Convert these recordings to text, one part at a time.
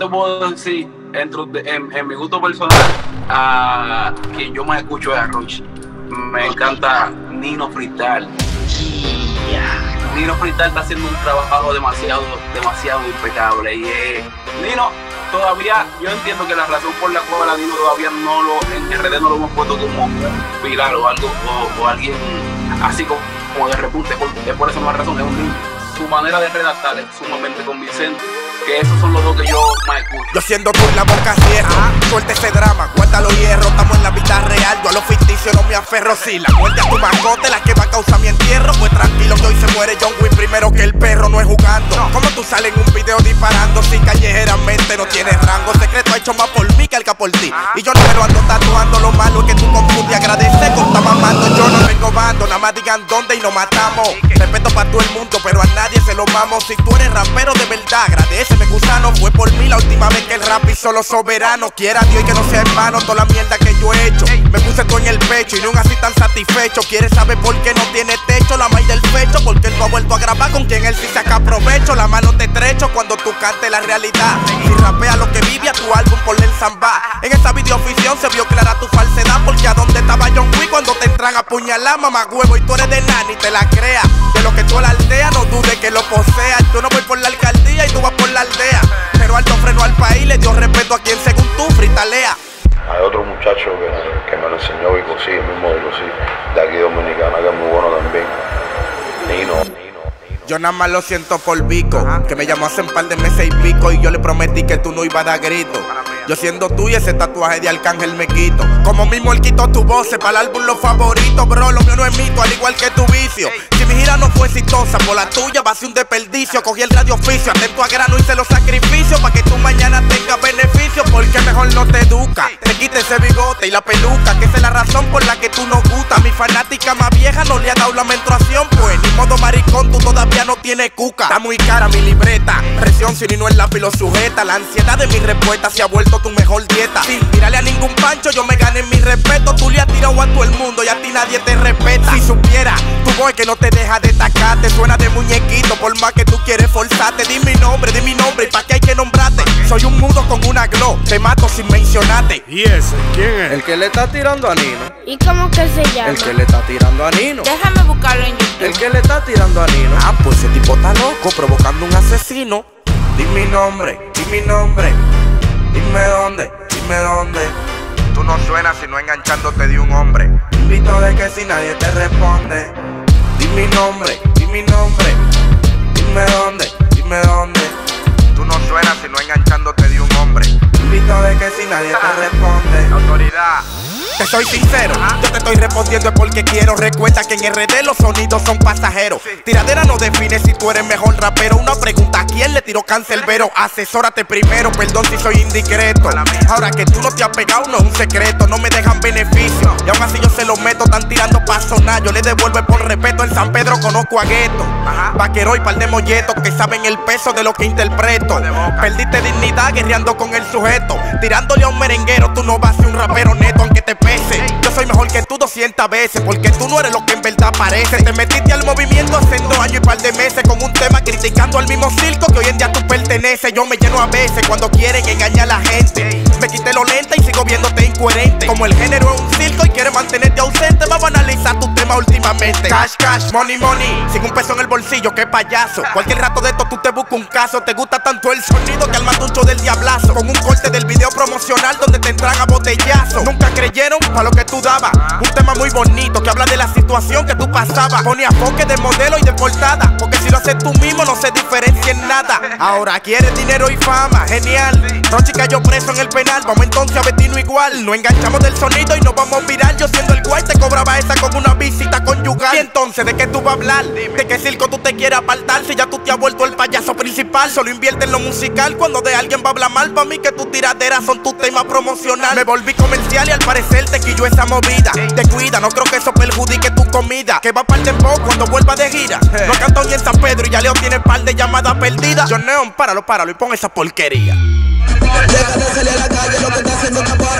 te puedo decir, en mi gusto personal, que yo más escucho es a Roche. Me encanta Nino Freestyle. Nino Freestyle está haciendo un trabajo demasiado impecable. Y Nino, todavía, yo entiendo que la razón por la cual a Nino todavía en RD no lo hemos puesto como viral o algo, o alguien así como de repunte, por esa misma razón, su manera de redactar es sumamente convincente. Que esos son los dos que yo más escucho. Yo siendo tú la boca cierro, suelta ese drama, guarda los hierros. Estamos en la vida real, yo a lo ficticio no me aferro. Si la muerte a tu mascote, la que va a causar mi entierro, pues tranquilo que hoy se muere John Wick primero que el perro, no es jugando. Como tú sales en un video disparando si callejeramente no tienes rango? Secreto ha hecho más por mí que el que por ti. Y yo no me lo ando tatuando, lo malo es que tú confundes agradecer con estar mamando. Yo no vengo bando, nada más digan dónde y nos matamos. Respeto para todo el mundo, pero a nadie se lo mamo. Si tú eres rapero de verdad, agradece. Gusano, fue por mí la última vez que el rap hizo los soberanos. Quiera Dios y que no sea en vano toda la mierda que yo he hecho. Me puse todo en el pecho y no así tan satisfecho. Quieres saber por qué no tiene techo la maíz del pecho, porque él no ha vuelto a grabar con quien él sí saca provecho. La mano te estrecho cuando tú cantes la realidad. Si rapea lo que vive a tu álbum ponle el samba. En esta videoficción se vio clara tu falsedad, porque a dónde estaba John Wick cuando te entran a apuñalar, mamá huevo, y tú eres de nani, te la creas. De lo que tú a la aldea no dudes que lo poseas. Yo no voy por la alcaldía y tú vas por la aldea, pero alto freno al país, le dio respeto a quien según tú fritalea. Hay otro muchacho que me lo enseñó Vicosí, el mismo Vicosí, de aquí dominicana, que es muy bueno también. Nino. Yo nada más lo siento por Vico, que me llamó hace un par de meses y pico, y yo le prometí que tú no ibas a dar grito. Yo siendo tú y ese tatuaje de Arcángel me quito. Como mismo él quitó tu voz, para el álbum los favoritos, bro, lo mío no es mito, al igual que tu vicio. Si mi gira no fue exitosa, por la tuya va a ser un desperdicio. Cogí el radio oficio, atento a grano, hice los sacrificios para que tú mañana tengas beneficio, porque mejor no te educa. Te quita ese bigote y la peluca, que esa es la razón por la que tú no gustas. Mi fanática más vieja no le ha dado la menstruación, pues ni modo maricón, tú todavía no tienes cuca. Está muy cara mi libreta, presión si ni no el lápiz lo sujeta. La ansiedad de mi respuesta se ha vuelto tu mejor dieta. Sin tirarle a ningún pancho yo me gané mi respeto. Tú le has tirado a todo el mundo y a ti nadie te respeta. Si supiera, tu voz que no te deja destacarte, suena de muñequito por más que tú quieres forzarte. Di mi nombre y pa' qué hay que nombrarte. Soy un mudo con una glow, te mato sin mencionarte. ¿Y ese quién es? El que le está tirando a Nino. ¿Y cómo que se llama? El que le está tirando a Nino. Déjame buscarlo en YouTube. El que le está tirando a Nino. Ah, pues ese tipo está loco, provocando un asesino. Di mi nombre, dime dónde. Tú no suenas sino enganchándote de un hombre. Invito de que si nadie te responde. Di mi nombre, dime dónde. Tú no suenas sino enganchándote de un hombre. Invito de que si nadie te responde. Autoridad. Te soy sincero, yo te estoy respondiendo es porque quiero. Recuerda que en RD los sonidos son pasajeros. Tiradera no define si tú eres mejor rapero. Una pregunta, ¿a quién le tiró cancerbero? Asesórate primero, perdón si soy indiscreto. Ahora que tú no te has pegado no es un secreto. No me dejan beneficio y aún así yo se los meto. Están tirando pa' sonar, yo les devuelvo por respeto. En San Pedro conozco a Gueto, vaquero y par de molletos que saben el peso de lo que interpreto. Perdiste dignidad guerreando con el sujeto. Tirándole a un merenguero tú no vas a ser un rapero neto aunque te pese. Yo soy mejor que tú 200 veces, porque tú no eres lo que en verdad parece. Te metiste al movimiento hace 2 años y par de meses con un tema criticando al mismo circo que hoy en día tú perteneces. Yo me lleno a veces cuando quieren engañar a la gente. Me quité lo lenta y sigo viéndote incoherente. Como el género es un circo y quiere mantenerte ausente, vamos a analizar tu tema últimamente. Cash, cash, money, money, sin un peso en el bolsillo, qué payaso. Cualquier rato de esto tú te buscas un caso. Te gusta tanto el sonido que armas un show del diablazo, con un corte del video promocional donde te entran a botellazo. Nunca creyeron pa' lo que tú dabas. Un tema muy bonito que habla de la situación que tú pasabas. Ponía enfoque de modelo y de portada, porque si lo haces tú mismo no se diferencia en nada. Ahora quieres dinero y fama, genial. Rochi cayó preso en el penal, vamos entonces a vestirnos igual. No enganchamos del sonido y nos vamos viral. Yo siendo el guay te cobraba esa con una visita conyugal. Y entonces, ¿de qué tú vas a hablar? ¿De qué circo tú te quieres apartar? Si ya tú te has vuelto el payaso principal. Solo invierte en lo musical cuando de alguien va a hablar mal. Pa' mí que tus tiraderas son tus temas promocional. Me volví comercial y al parecer te quilló esa movida. Te cuida, no creo que eso perjudique tu comida, que va par de poco cuando vuelva de gira. No cantó ni en San Pedro y ya Leo tiene par de llamadas perdidas. John Neon, páralo y pon esa porquería. Deja de salir a la calle, lo que está haciendo es tapar.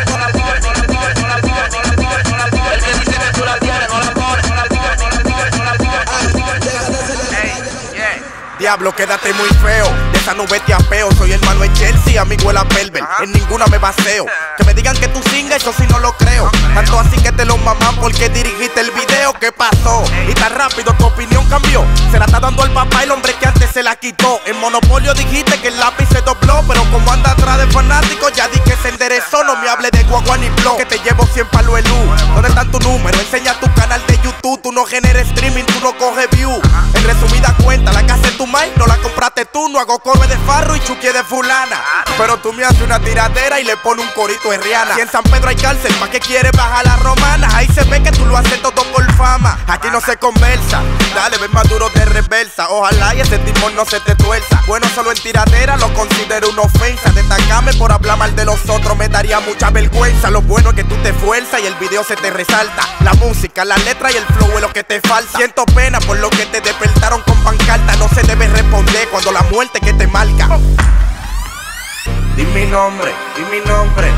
El que dice que tú la tienes, no la pones. diablo, quédate muy feo. De esa nube te apeo, soy hermano de Chelsea, amigo de la Pelver. En ninguna me baseo. Que me digan que tú singas, eso sí no lo creo. Tanto así que te lo maman porque dirigiste el video. ¿Qué pasó? Y tan rápido tu opinión cambió. Se la está dando al papá el hombre que antes se la quitó. En Monopolio dijiste que el lápiz se dobló, pero como anda atrás de fanáticos, ya di que se enderezó. No me hable de guagua ni flow, que te llevo 100 palo el U. ¿Dónde está tu número? Enseña tu canal de YouTube. Tú no generas streaming, tú no coges view. En resumida cuenta, la casa es tu mai, no la compraste tú. No hago cover de Farro y Chucky de fulana. Pero tú me haces una tiradera y le pones un corito de Rihanna. Si en San Pedro hay cárcel, ¿pa' qué quieres bajar la romana? Ahí se ve que tú lo haces todo por fama. Aquí no se conversa, dale, ven más duro de reversa. Ojalá y ese timón no se te tuerza. Bueno, solo en tiradera lo considero una ofensa. Destacarme por hablar mal de los otros me daría mucha vergüenza. Lo bueno es que tú te esfuerzas y el video se te resalta. La música, la letra y el flow es lo que te falta. Siento pena por lo que te despertaron con pancarta. No se debe responder cuando la muerte que te marca. Di mi nombre, dime dónde.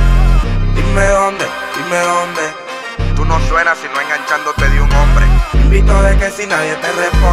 Tú no suenas sino enganchándote de un hombre. Invito de que si nadie te responde.